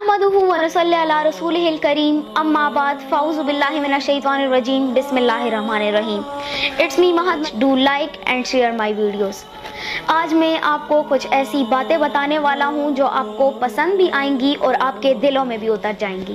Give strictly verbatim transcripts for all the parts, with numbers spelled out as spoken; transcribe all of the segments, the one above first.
नहमदुहु व नसल्ली अला रसूलिहिल करीम अम्मा बाद फ़ाऊज़ु बिल्लाहि मिनश शैतानिर रजीम बिस्मिल्लाहिर रहमानिर रहीम। It's me Mahad, do like and share my videos. आज मैं आपको कुछ ऐसी बातें बताने वाला हूँ जो आपको पसंद भी आएंगी और आपके दिलों में भी उतर जाएंगी।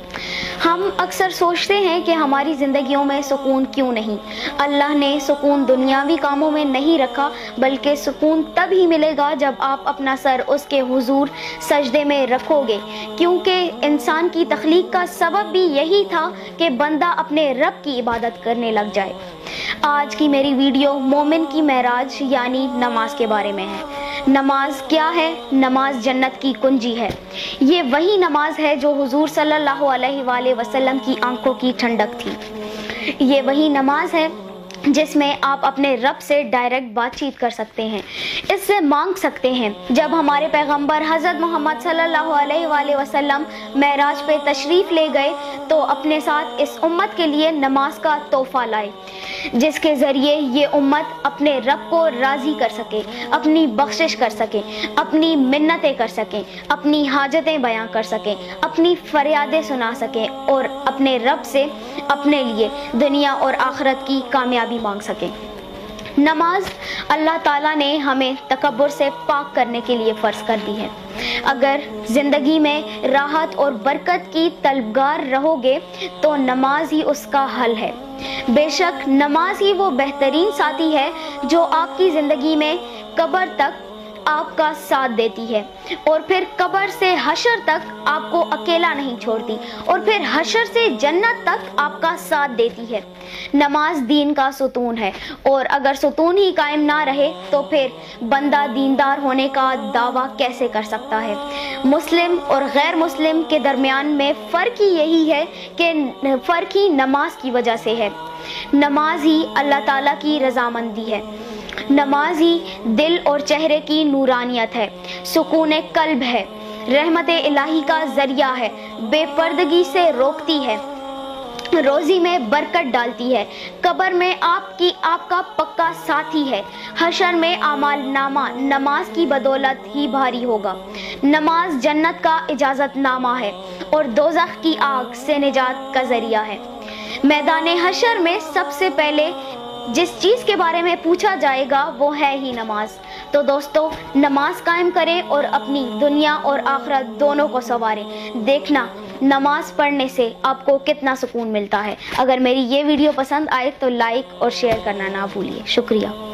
हम अक्सर सोचते हैं कि हमारी ज़िंदगियों में सुकून क्यों नहीं। अल्लाह ने सुकून दुनियावी कामों में नहीं रखा, बल्कि सुकून तब ही मिलेगा जब आप अपना सर उसके हुजूर सजदे में रखोगे, क्योंकि इंसान की तख्लीक का सबब भी यही था कि बंदा अपने रब की इबादत करने लग जाए। आज की मेरी वीडियो मोमिन की महराज यानी नमाज के बारे में है। नमाज क्या है? नमाज जन्नत की कुंजी है। ये वही नमाज है जो हुजूर सल्लल्लाहु अलैहि वसल्लम की आंखों की ठंडक थी। ये वही नमाज है जिसमें आप अपने रब से डायरेक्ट बातचीत कर सकते हैं, इससे मांग सकते हैं। जब हमारे पैगंबर हज़रत मोहम्मद सल्लल्लाहु अलैहि वसल्लम महराज पे तशरीफ़ ले गए तो अपने साथ इस उम्मत के लिए नमाज का तोहफ़ा लाए, जिसके ज़रिए ये उम्मत अपने रब को राज़ी कर सके, अपनी बख्शिश कर सके, अपनी मिन्नतें कर सकें, अपनी हाजतें बयां कर सकें, अपनी फरियादें सुना सकें और अपने रब से अपने लिए दुनिया और आखिरत की कामयाबी मांग सकें। नमाज अल्लाह ताला ने हमें तकब्बुर से पाक करने के लिए फ़र्ज़ कर दी है। अगर ज़िंदगी में राहत और बरकत की तलबगार रहोगे तो नमाज ही उसका हल है। बेशक नमाज ही वो बेहतरीन साथी है जो आपकी ज़िंदगी में कब्र तक आपका साथ देती है और फिर कब्र से हशर तक आपको अकेला नहीं छोड़ती और फिर हशर से जन्नत तक आपका साथ देती है। नमाज दीन का सुतून है और अगर सुतून ही कायम ना रहे तो फिर बंदा दीनदार होने का दावा कैसे कर सकता है। मुस्लिम और गैर मुस्लिम के दरमियान में फ़र्क ही यही है कि फ़र्क ही नमाज की वजह से है। नमाज ही अल्लाह ताला की रज़ामंदी है। नमाज ही दिल और चेहरे की नूरानियत है, सुकून कल्ब है, रहमत इलाही का जरिया है, बेपर्दगी से रोकती है, रोज़ी में बरकत डालती है, कब्र में आपकी आपका पक्का साथी है, हशर में आमाल नामा नमाज की बदौलत ही भारी होगा। नमाज जन्नत का इजाज़त नामा है और दोज़ख की आग से निजात का ज़रिया है। मैदान हशर में सबसे पहले जिस चीज़ के बारे में पूछा जाएगा वो है ही नमाज। तो दोस्तों, नमाज कायम करें और अपनी दुनिया और आखिरत दोनों को संवारें। देखना नमाज पढ़ने से आपको कितना सुकून मिलता है। अगर मेरी ये वीडियो पसंद आए तो लाइक और शेयर करना ना भूलिए। शुक्रिया।